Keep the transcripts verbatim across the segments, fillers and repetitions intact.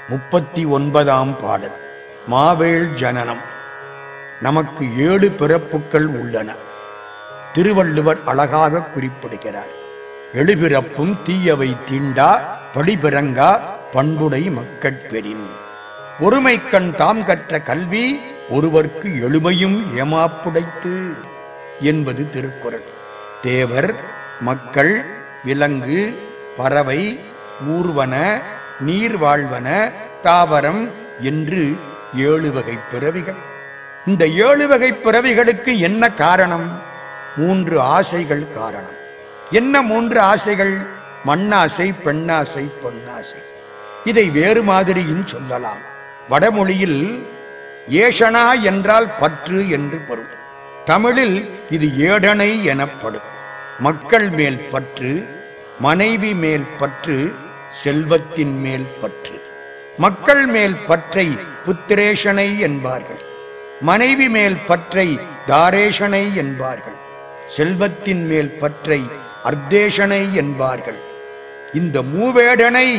முப்பத்தி ஒன்பதாம் பாடல். மாவேல் ஜனனம். நமக்கு ஏழு பிறப்புகள் உள்ளன. திருவள்ளுவர் அழகாக குறிப்பிடுகிறார். எழுபிறப்பும் தீயவை தீண்டா படிபிறங்கா பண்புடை மக்கட்பெறின். ஒருமைக்கண் தாம் கற்ற கல்வி ஒருவர்க்கு எழுமையும் ஏமாப்புடைத்து என்பது திருக்குறள். தேவர், மக்கள், விலங்கு, பறவை, ஊர்வன, நீர் வாழ்வன, தாவரம் என்று ஏழு வகை பிறவிகள். இந்த ஏழு வகை பிறவிகளுக்கு என்ன காரணம்? மூன்று ஆசைகள் காரணம். என்ன மூன்று ஆசைகள்? மண்ணாசை, பெண்ணாசை, பொன்னாசை. இதை வேறு மாதிரியும் சொல்லலாம். வடமொழியில் ஏஷனா என்றால் பற்று என்று பொருள். தமிழில் இது ஏடனை எனப்படும். மக்கள் மேல் பற்று, மனைவி மேல் பற்று, செல்வத்தின் மேல் பற்று. மக்கள் மேல் பற்றை புத்திரேஷனை என்பார்கள். மனைவி மேல் பற்றை தாரேஷனை என்பார்கள். செல்வத்தின் மேல் பற்றை அர்த்தேஷனை என்பார்கள். இந்த மூவேடனை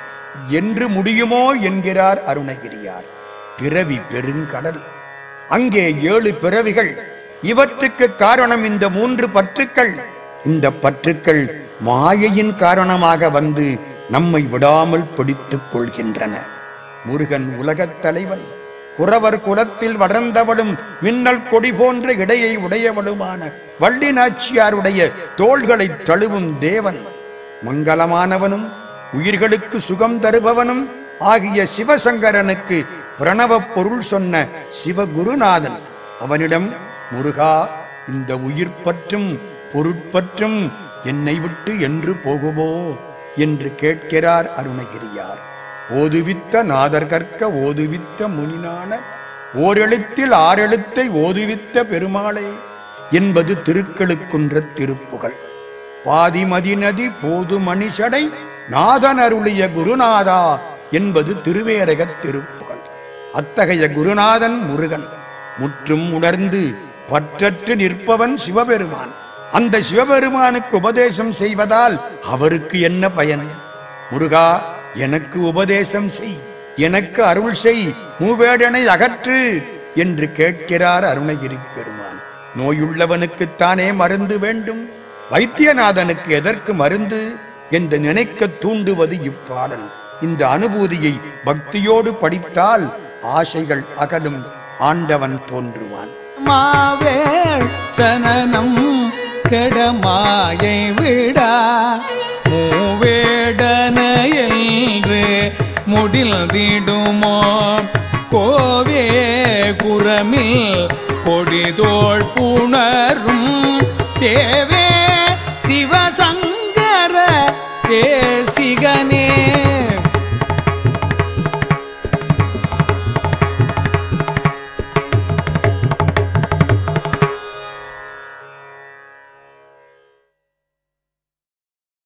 என்று முடியுமோ என்கிறார் அருணகிரியார். பிறவி பெருங்கடல். அங்கே ஏழு பிறவிகள். இவற்றுக்கு காரணம் இந்த மூன்று பற்றுக்கள். இந்த பற்றுக்கள் மாயையின் காரணமாக வந்து நம்மை விடாமல் பிடித்துக் கொள்கின்றன. முருகன் உலகத் தலைவன். குறவர் குலத்தில் வளர்ந்தவளும் மின்னல் கொடி போன்ற இடையை உடையவளுமான வள்ளி நாச்சியாருடைய தோள்களை தழுவும் தேவன். மங்களமானவனும் உயிர்களுக்கு சுகம் தருபவனும் ஆகிய சிவசங்கரனுக்கு பிரணவ பொருள் சொன்ன சிவகுருநாதன். அவனிடம், முருகா, இந்த உயிர் பற்றும் பொருட்பற்றும் என்னை விட்டு என்று போகுமோ என்று கேட்கிறார் அருணகிரியார். ஓதுவித்த நாதர் கற்க ஓதுவித்த முனினான ஓரெழுத்தில் ஆறெழுத்தை ஓதுவித்த பெருமாளே என்பது திருக்களுக்குன்ற திருப்புகழ். பாதிமதி நதி போது மணிஷடை நாதன் அருளிய குருநாதா என்பது திருவேரகத் திருப்புகழ். அத்தகைய குருநாதன் முருகன். முற்றும் உணர்ந்து பற்றற்று நிற்பவன் சிவபெருமான். அந்த சிவபெருமானுக்கு உபதேசம் செய்வதால் அவருக்கு என்ன பயன்? முருகா, எனக்கு உபதேசம் செய், எனக்கு அருள் செய், மூவேடனை அகற்று என்று கேட்கிறார் அருணகிரி பெருமான். நோயுள்ளவனுக்குத்தானே மருந்து வேண்டும், வைத்தியநாதனுக்கு எதற்கு மருந்து என்று நினைக்க தூண்டுவது இப்பாடல். இந்த அனுபூதியை பக்தியோடு படித்தால் ஆசைகள் அகலும், ஆண்டவன் தோன்றுவான். மாவேல் சனனம் கடமாயை விடா மூவேடன என்று முடில்திடுமோ கோவே குரமில் கொடிதோள் புணரும் தேவே சிவசங்கர தேசிகனே.